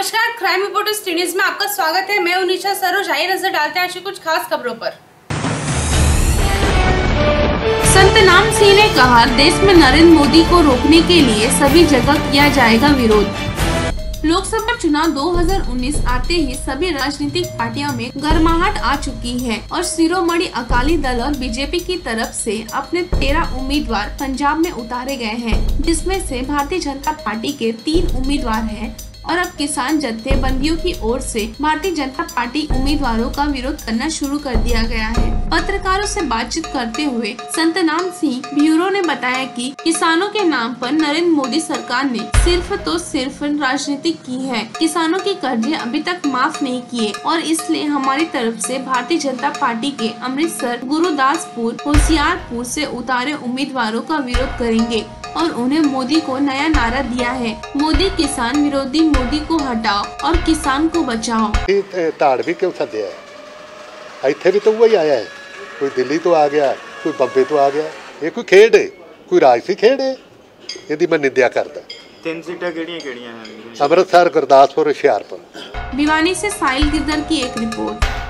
नमस्कार, crime reporters news में आपका स्वागत है। मैं उनिशा सरोज। आइए नजर डालते हैं आज की कुछ खास खबरों पर। सतनाम सिंह ने कहा, देश में नरेंद्र मोदी को रोकने के लिए सभी जगह किया जाएगा विरोध। लोकसभा चुनाव 2019 आते ही सभी राजनीतिक पार्टियों में गर्माहट आ चुकी है और शिरोमणि अकाली दल और बीजेपी की तरफ से अपने 13 उम्मीदवार पंजाब में उतारे गए हैं, जिसमें से भारतीय जनता पार्टी के 3 उम्मीदवार हैं और अब किसान जत्थेबंदियों की ओर से भारतीय जनता पार्टी उम्मीदवारों का विरोध करना शुरू कर दिया गया है। पत्रकारों से बातचीत करते हुए सतनाम सिंह ब्यूरो ने बताया कि किसानों के नाम पर नरेंद्र मोदी सरकार ने सिर्फ राजनीति की है। किसानों के कर्जे अभी तक माफ नहीं किए और इसलिए हमारी तरफ से भारतीय जनता पार्टी के अमृतसर, गुरुदासपुर, होशियारपुर से उतारे उम्मीदवारों का विरोध करेंगे और उन्हें मोदी को नया नारा दिया है, मोदी किसान विरोधी, मोदी को हटाओ और किसान को बचाओ। ताड़ भी क्यों सद्या है, इत्थे भी तो वही आया है, कोई दिल्ली तो आ गया, कोई बम्बे तो आ गया। ये कोई खेड है, कोई राजसी खेड है, यदि मैं निंदा करता। 3 सीटां किहड़ियां हैं? अमृतसर, गुरदासपुर, होशियारपुर। भिवानी से साहिल गिरधर की एक रिपोर्ट।